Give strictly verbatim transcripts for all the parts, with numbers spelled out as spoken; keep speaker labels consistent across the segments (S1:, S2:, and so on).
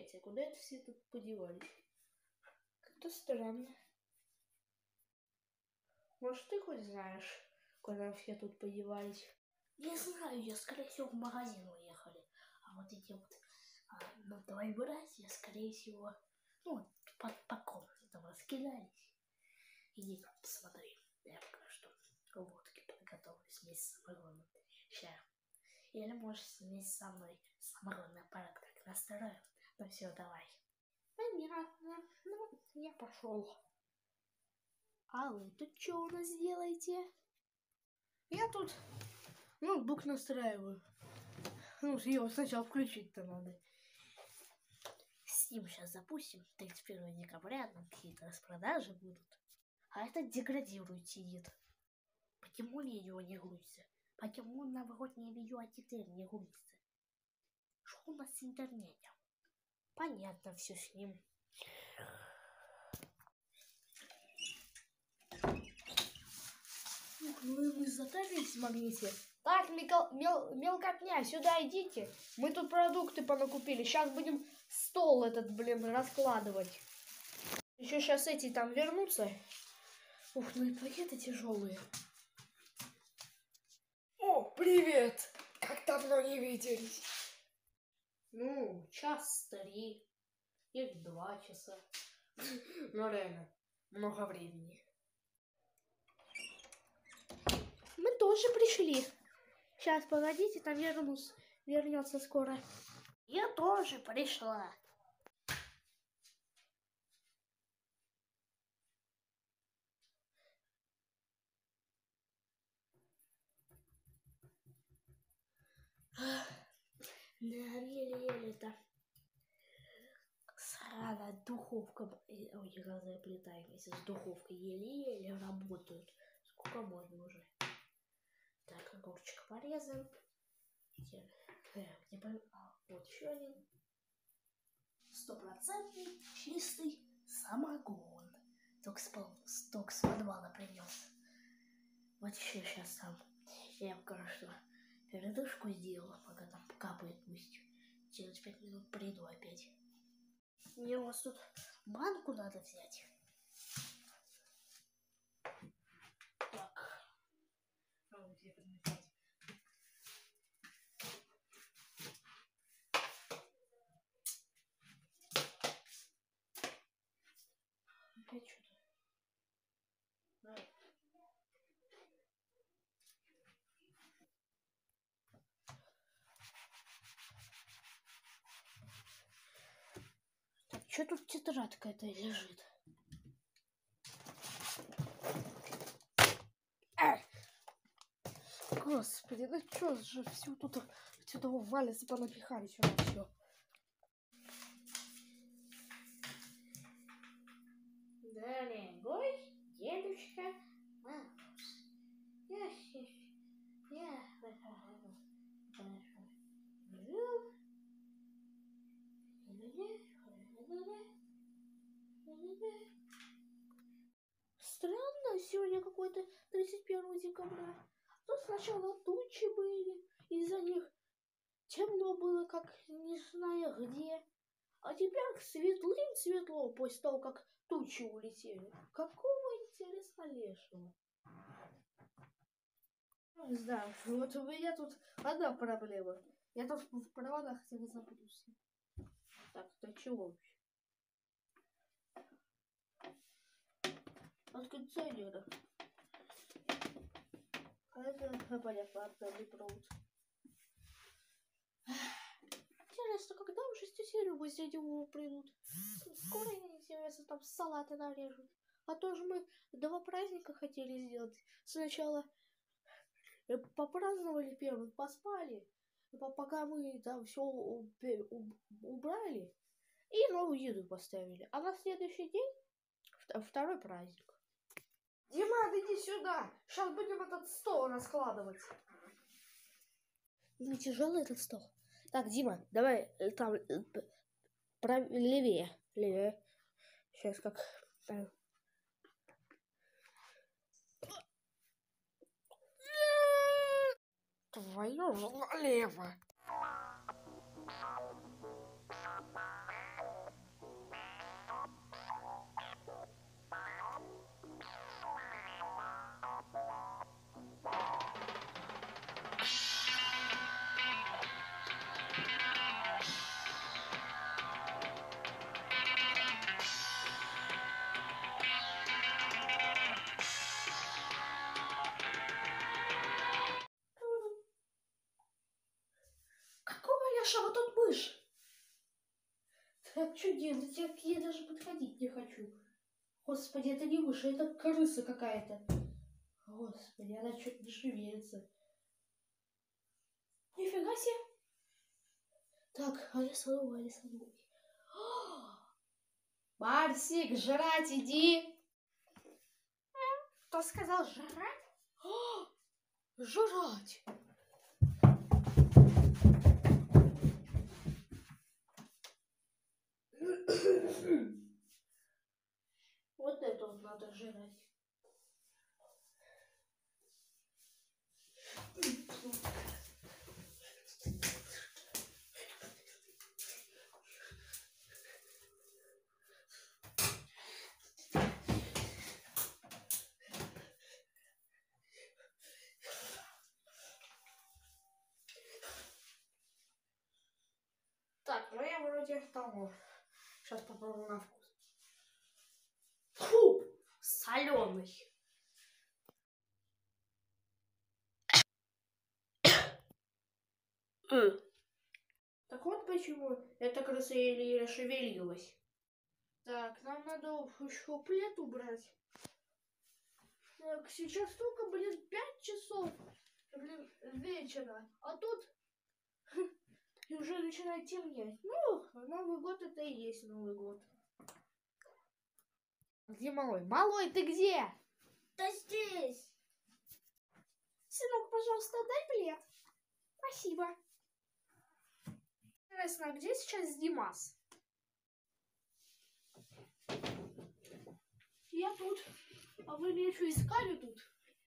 S1: Кстати, а куда это все тут подевались? Как-то странно. Может, ты хоть знаешь, куда все тут подевались?
S2: Не знаю, я, скорее всего, в магазин уехали. А вот эти вот а, ну, твои братья, скорее всего, ну, по, по комнатам раскидались. Иди посмотри. Я пока что водки подготовлюсь вместе с самогоном. Сейчас. Или можешь вместе со мной самогонный аппарат как настроим. Ну все, давай.
S1: Понятно. Ну, я пошел. А вы тут что у нас делаете? Я тут ноутбук настраиваю. Ну, его сначала включить-то надо.
S2: Steam сейчас запустим. тридцать первого декабря там какие-то распродажи будут. А этот деградирует, сидит. Почему видео не грузится? Почему новогоднее видео а теперь не грузится? Что у нас с интернетом? Понятно все с ним.
S1: Ух, ну мы затарились в магните. Так, мел мел мелкотня, сюда идите. Мы тут продукты понакупили. Сейчас будем стол этот, блин, раскладывать. Еще сейчас эти там вернутся. Ух, ну и пакеты тяжелые. О, привет! Как давно не виделись. Ну, час три или два часа. Ну реально, много времени. Мы тоже пришли. Сейчас, погодите, там вернусь. Вернется скоро.
S2: Я тоже пришла.
S1: Еле-еле-то. Сраная духовка. Ой, газовая плита, если с духовкой еле-еле работают. Сколько можно уже? Так, огурчик порезан. Где, где, а, вот еще один. Стопроцентный чистый самогон. Только с, только с подвала принес. Вот еще сейчас сам. Я пока что передышку сделала, пока там капает пусть. Через пять минут приду опять. Мне у вас тут банку надо взять. Так. А вот где подметать? Опять что-то. А. Так, что тут тетрадка-то лежит? А! Господи, ну что же все тут отсюда валится, понапихали сюда все. Дорогой дедушка Мороз, я я Странно, сегодня какой-то тридцать первого декабря. Тут сначала тучи были, из-за них темно было, как не знаю где. А теперь светлым светло после того, как тучи улетели. Какого интересно лешего? Не знаю, вот у меня тут одна проблема. Я тут в проводах не запутался. Так, это чего вообще? От кондиционера. А это понятно, отдали провод. Интересно, когда уже с серию мы с дядей придут? Скоро, интересно, там салаты нарежут. А то же мы два праздника хотели сделать. Сначала попраздновали первый, поспали, пока мы там все убрали и новую еду поставили. А на следующий день второй праздник. Диман, иди сюда! Сейчас будем этот стол раскладывать. Не тяжелый этот стол. Так, Дима, давай там прав... левее. Левее. Сейчас как... Твою же налево. Каша, вот тут мышь. Так что делать? Я к ней даже подходить не хочу. Господи, это не мышь, это крыса какая-то. Господи, она что-то не шевелится. Нифига себе. Так, Алиса, новая, Алиса, новая. Марсик, жрать иди. Кто сказал жрать? Жрать. Вот это вот надо жрать. Так, ну я вроде того. Сейчас попробую на вкус. Фу, соленый. Так вот почему эта крыса еле шевелилась. Так, нам надо еще плед убрать. Так, сейчас только, блин, пять часов, блин, вечера. А тут уже начинает темнеть. Ну, Новый год это и есть Новый год. Где Малой? Малой, ты где?
S2: Да здесь.
S1: Сынок, пожалуйста, дай плед. Спасибо. Интересно, а где сейчас Димас? Я тут. А вы меня что, искали тут?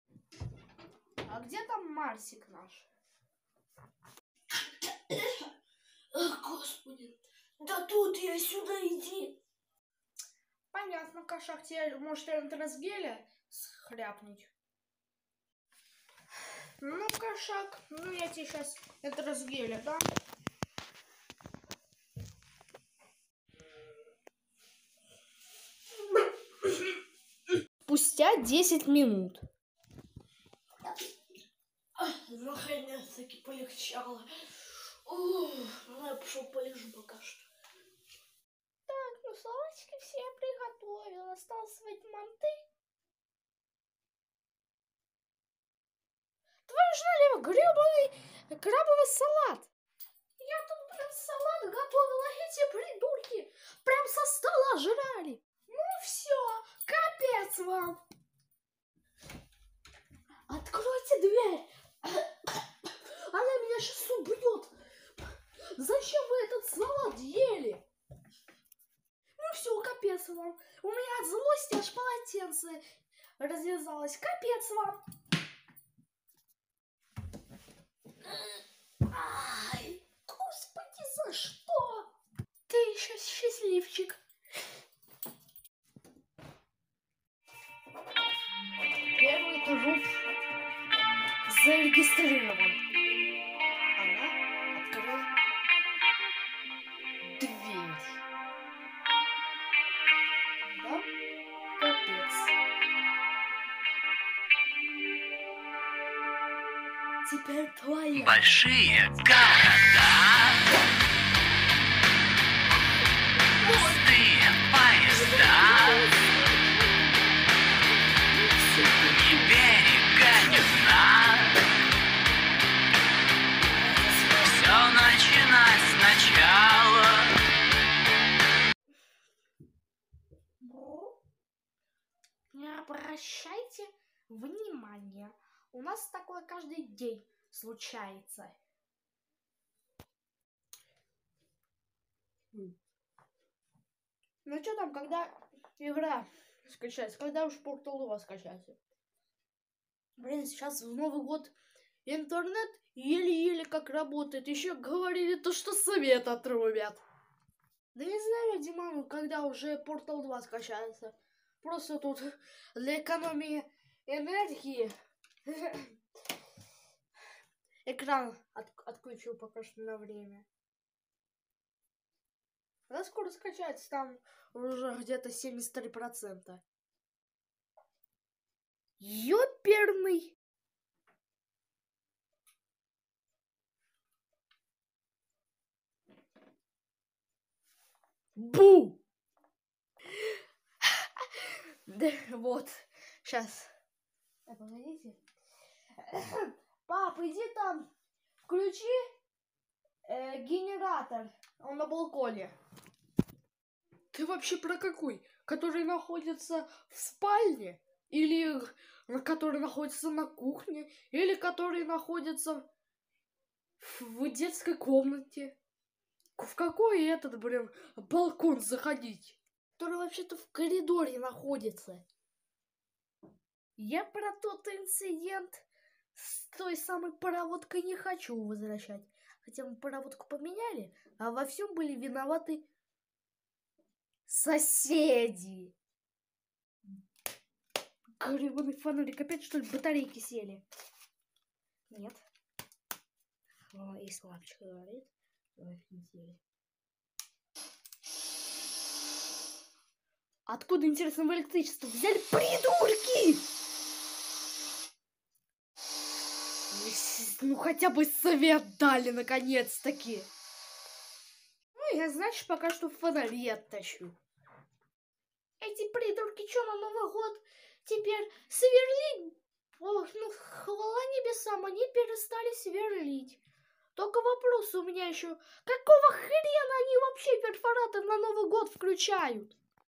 S1: А где там Марсик наш?
S2: Ах, Господи. Да тут я, сюда иди.
S1: Понятно, кошак, тебе может энтеросгеля схряпнуть. Ну, кошак, ну я тебе сейчас энтеросгеля, да? Спустя десять минут.
S2: Наконец-таки полегчало. Ух, ну я пошел полежу пока что.
S1: Так, ну салатики все я приготовила. Осталось сводить манты. Твою ж налево, гребаный крабовый салат. Я тут, блин, салат готовила, а эти придурки прям со стола жрали. Ну все, капец вам. Откройте дверь. Она меня сейчас убьет. Зачем вы этот салат ели? Ну все, капец вам. У меня от злости аж полотенце развязалось. Капец вам. Ай, господи, за что? Ты еще счастливчик. Первый труп зарегистрирован. Она открыла дверь. Да? Капец. Теперь твоя.
S3: Большие города, пустые поезда, ни берега, ни дна. Все начинать сначала.
S1: Не обращайте внимания. У нас такое каждый день случается. Ну что там, когда игра скачается? Когда уж Portal два скачается? Блин, сейчас в Новый год интернет еле-еле как работает. Еще говорили то, что свет отрубят. Да не знаю, Дима, когда уже Portal два скачается. Просто тут для экономии энергии экран от, отключил пока что на время. Да скоро скачается, там уже где-то семьдесят три процента. Ёперный. Бу! Да, вот, сейчас. Погодите. Пап, иди там, включи э, генератор. Он на балконе. Ты вообще про какой? Который находится в спальне? Или который находится на кухне? Или который находится в детской комнате? В какой этот, блин, балкон заходить? Который вообще-то в коридоре находится. Я про тот инцидент с той самой проводкой не хочу возвращать. Хотя мы проводку поменяли, а во всем были виноваты соседи. Гребаный фонарик. Опять, что ли, батарейки сели? Нет. О, и слабчик говорит. Ой, не сели. Откуда, интересно, в электричество взяли, придурки? Ну, хотя бы совет дали, наконец-таки. Ну, я, значит, пока что фонари оттащу. Эти придурки что, на Новый год теперь сверлить? Ох, ну, хвала небесам, они перестали сверлить. Только вопрос у меня еще, какого хрена они вообще перфоратор на Новый год включают?